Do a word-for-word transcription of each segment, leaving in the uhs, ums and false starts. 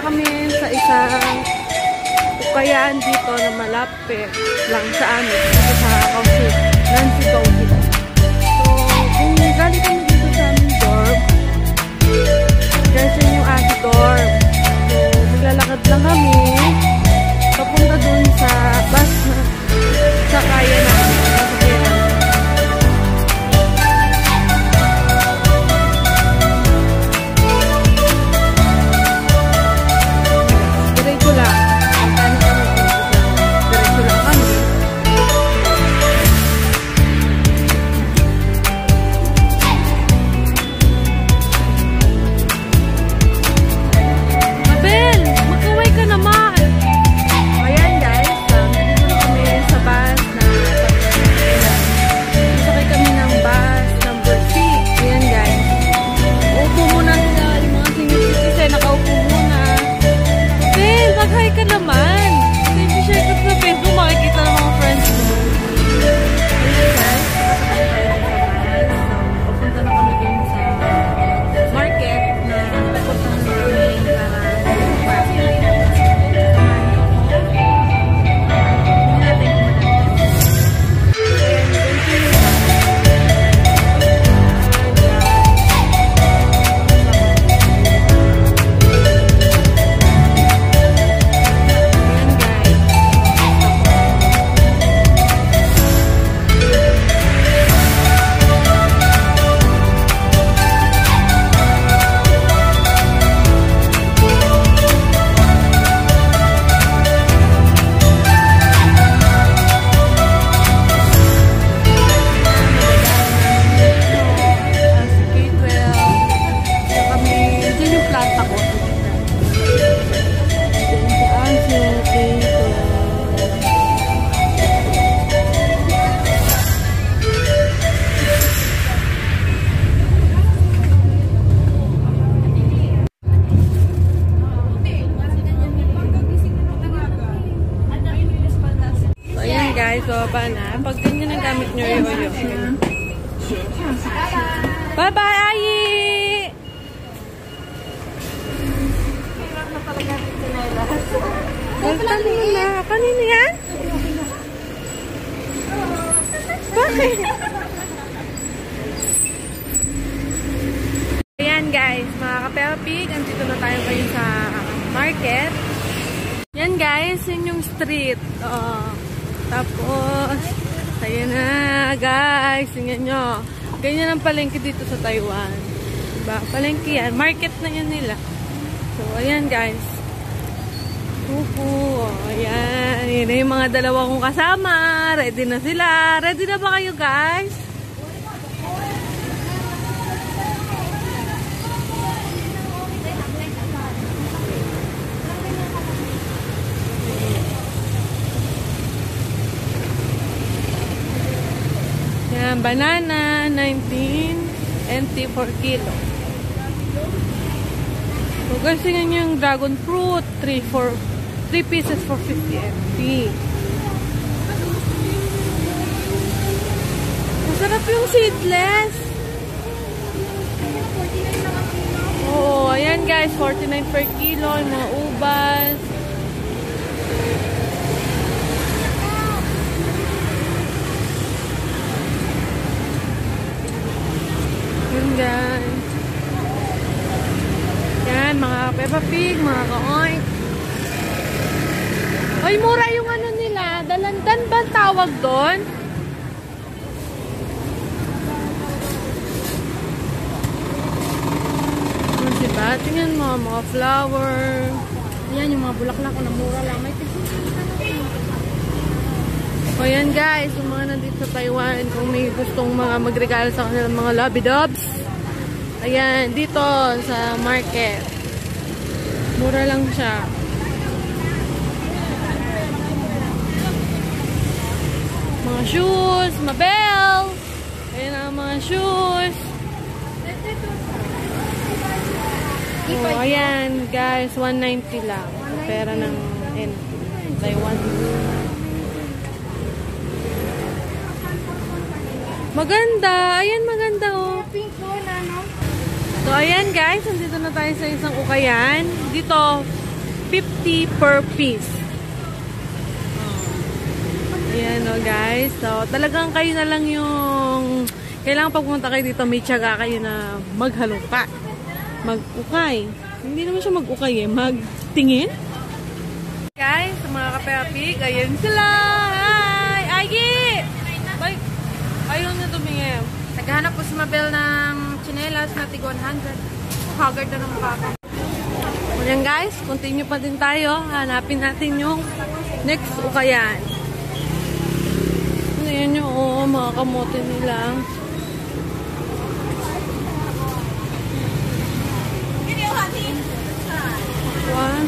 kami sa isang ukayan dito na malapit lang sa amin. Dito sa Kausi, Nancy Kausi. So, kung galing kami dito sa aming dorm, kasi yung aking dorm. So, maglalakad lang kami papunta dun sa bus na sa kaya namin. Guys, so ba na? Pag ganyan ang gamit nyo yung yoyo. Bye-bye, Ayi! Welcome mo na. Kanino yan? Bakit? Ayan guys, mga ka-Pepig, andito na tayo kayo sa market. Yan guys, yun yung street. Oo. Tapos, ayan na guys, tingnan nyo. Ganyan ang palengke dito sa Taiwan. Diba? Palengke yan. Market na yan nila. So, ayan guys. Upo. Ayan. Yan na yung mga dalawa kong kasama. Ready na sila. Ready na ba kayo guys? Banana, nineteen N T per kilo. So guys, tingnan nyo yung dragon fruit, three pieces for fifty N T. Masarap yung seedless. Oh, ayan guys, forty-nine per kilo, yung mga ubas. Guys. Yan, mga Peppa Pig, mga ka-oink. Ay, mura yung ano nila. Dalandan ba tawag doon? Ano diba? Tingnan mo, mga flower. Yan, yung mga bulaklak na mura lang. May o yan guys, yung mga nandito sa Taiwan, kung may gustong mga magregalo sa kanilang mga lobby-dobs. Ayan, dito sa market. Mura lang siya. Mga shoes, mabel. Ayan ang mga shoes. Oh, ayan guys, one ninety lang. Pera ng N T. Taiwan. Maganda. Ayan, maganda oh. Pink one, ano? So, ayan guys, nandito na tayo sa isang ukayan. Dito, fifty per piece. Ayan o guys. So, talagang kayo na lang yung kailangan pag pumunta kayo dito, may tiyaga kayo na maghalongka. Mag-ukay. Hindi naman siya mag-ukay eh. Magtingin. Guys, sa mga kapapig, ayan sila. Hi! Agi! Bye! Ayaw na tumingin. Naghahanap po si Mabel ng chinelas na tig one hundred. Haggard na ng mukha ko. Ayan guys, continue pa din tayo. Hanapin natin yung next ukayan. Ayan yung oh, mga kamote nila. One.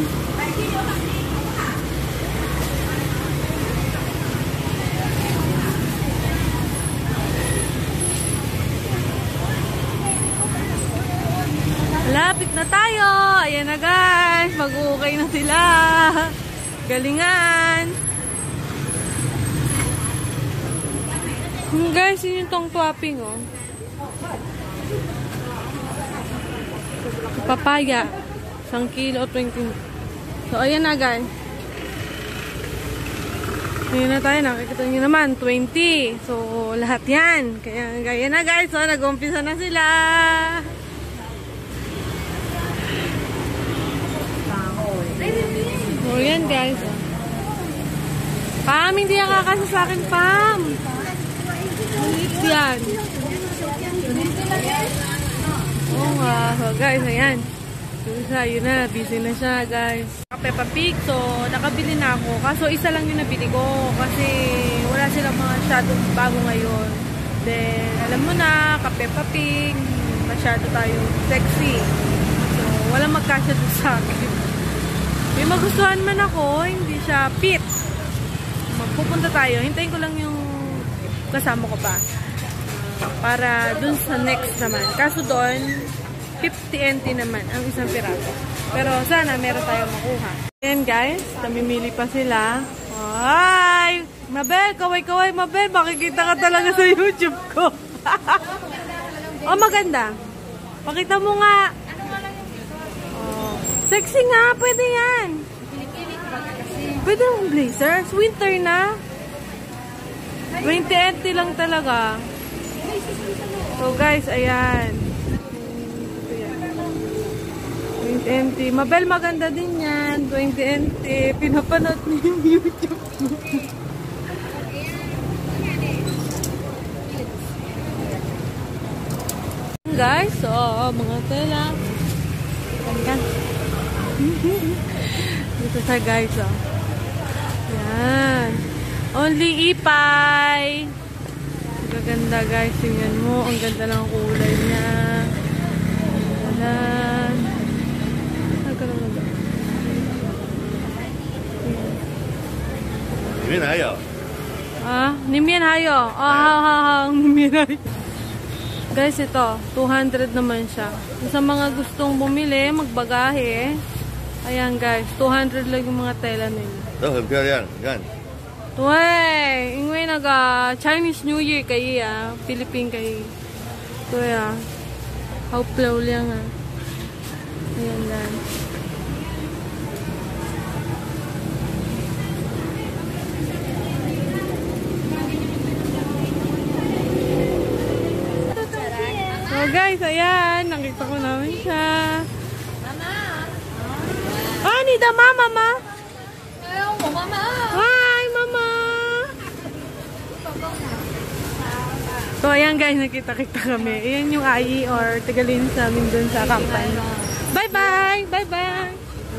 Malapit na tayo. Ayan na guys. Mag-uukay na sila. Galingan. Hmm, guys, yun yung tong twapping oh. Papaya. Isang kilo, twenty. So, ayan na guys. Ayan na tayo. Nakikita nyo naman, twenty. So, lahat yan. Kaya, kaya na guys. So, nag-umpisa na sila. So, yan guys. Pam, hindi yan kakasa sa akin, Pam. Malit yan. Oo nga. So, guys, ayan. So, isa, yun na. Busy na siya, guys. Peppa Pig. So, nakabili na ako. Kaso, isa lang yung nabili ko. Kasi, wala silang mga masyadong bago ngayon. Then, alam mo na, ka-Peppa Pig. Masyado tayo sexy. So, walang magkasya doon sa akin. May magustuhan man ako, hindi siya fit. Magpupunta tayo. Hintayin ko lang yung kasama ko pa. Para dun sa next naman. Kaso doon, fifty N T naman ang isang piraso. Pero sana meron tayong makuha. Ayan guys, namimili pa sila. Hi! Mabel, kaway-kaway, Mabel. Makikita ka talaga sa YouTube ko. Oh, maganda. Pakita mo nga. Sexy nga, pwede yan. Pwede yung blazers. Winter na. twenty N T lang talaga. So guys, ayan. twenty N T. Mabel, maganda din yan. twenty N T. Pinapanood niyo yung YouTube mo. Guys, so, mga tela. Ganda. Dito sa guys, oh. Yan. Only ipay. Gaganda guys. Tingnan mo. Ang ganda ng kulay niya. Ganda. Ang ganda. Nimin hayo. Ah? Nimin hayo. Oh, ha, ha, ha. Nimin hayo. Guys, ito. two hundred naman siya. Sa mga gustong bumili, magbagahe. Ayan guys, two hundred lang yung mga tela nila. Ito,很漂亮. Yan. Tuwe, ingwe naga Chinese New Year kayi ah. Philippine kayi. Tuwe ah. Hauplaw lang ah. Ayan lang. So guys, ayan. Nakita ko namin siya. Ah, ni da mama ma. Ayaw, mama. Hi, mama. So, ayan guys, nakita-kita kami. Ayan yung I E or tigalin sa amin dun sa company. Bye-bye! Bye-bye!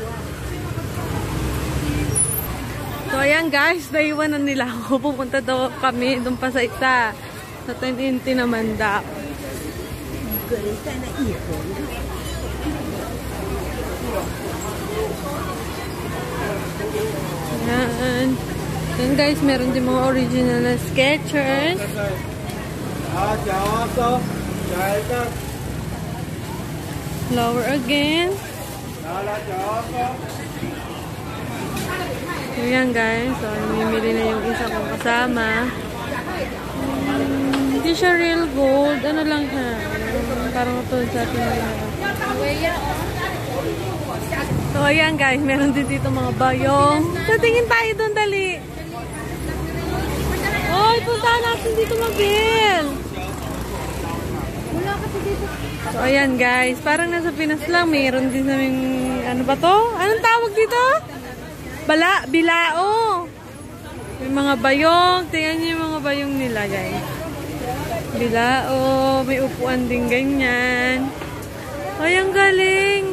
So, ayan guys, naiwanan nila ako. Pupunta daw kami dun pa sa isa. Sa ten N T naman daw. Ayan. Ayan guys, meron din mga original na Skechers. Flower again. So yan guys, so namimili na yung isa kong kasama. Hmm, hindi siya real gold. Ano lang siya? Parang ito sa atin. So So, ayan guys, meron din dito mga bayong. Tatingin tayo doon, dali. Oy, puntahan natin dito, Mabel. Wala kasi dito. So, ayan guys, parang nasa Pinas lang. Meron din naming, ano ba to? Anong tawag dito? Bala, bilao. May mga bayong. Tingnan niyo yung mga bayong nila, guys. Bilao. May upuan din ganyan. Ay, ang galing.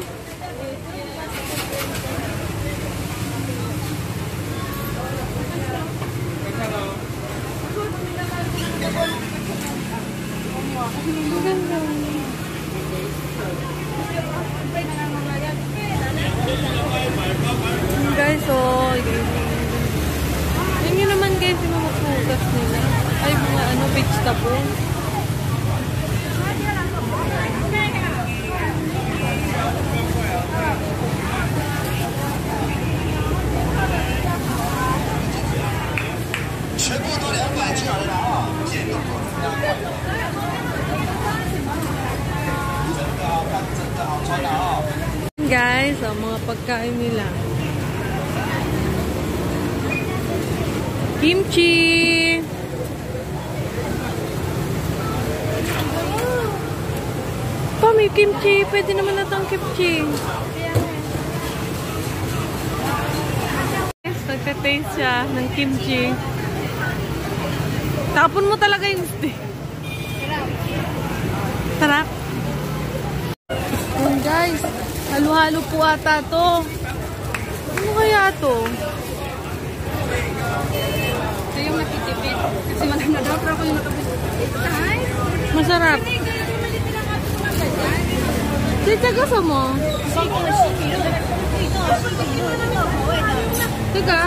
Guys, oh, yun yun naman guys, yung mga prutas nila. Ay, mga ano, vegetable. Guys, oh, mga pagkain nila. Kimchi. Pa, may kimchi. Pwede naman natang kimchi. Yes, nagka-taste siya ng kimchi. Tapon mo talaga yung stick. Sarap. Ayan guys, halo-halo po ata to. Ano kaya to? Ito yung nakitipid. Kasi wala na daw, pero ako yung nakapit. Masarap. Tita, gusto mo? Teka.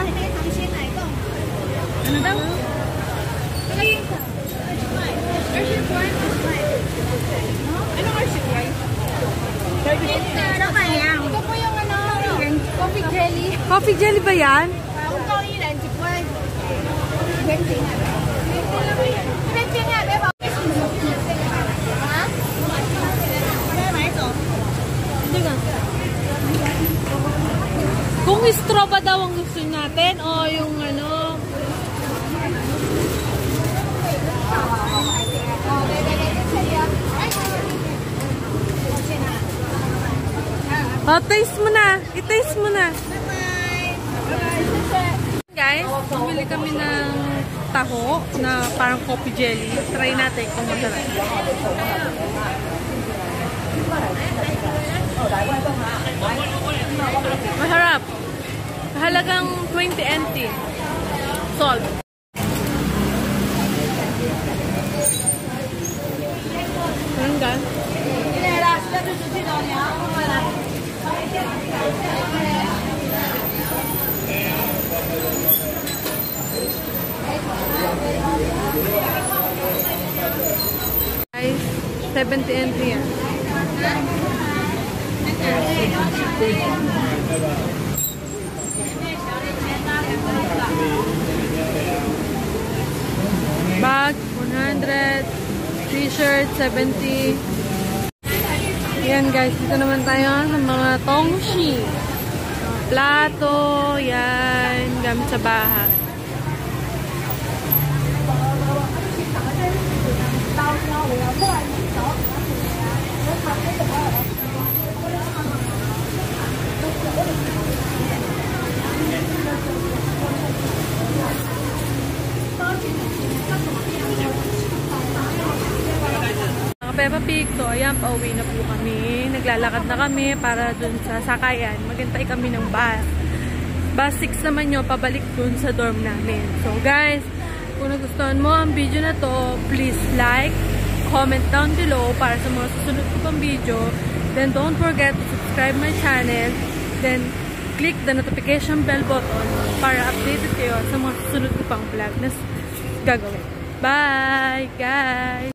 Ano daw? Ano Archie White? Ito po yung ano, coffee jelly. Coffee jelly ba yan? Kung straw ba daw ang gusto natin o yung ano? Oh, taste mo na. I-taste mo na. Guys, bumili kami ng taho na parang coffee jelly. Try natin kung masarap. Masarap. Halagang twenty N T. Salt. Parang gan. Guys, seventy N T yan. Bag, one hundred. T-shirt, seventy. Yan guys, dito naman tayo sa mga tongshi. Plato, yan, gamit sa bahay. Peppa Pig. So, ayan, pauwi na po kami. Naglalakad na kami para dun sa sakayan. Maghintay kami ng bus. Bus six naman nyo, pabalik dun sa dorm namin. So, guys, kung nagustuhan mo ang video na to, please like, comment down below para sa mga susunod ko pang video. Then, don't forget to subscribe my channel. Then, click the notification bell button para updated kayo sa mga susunod ko pang vlog na gagawin. Bye, guys!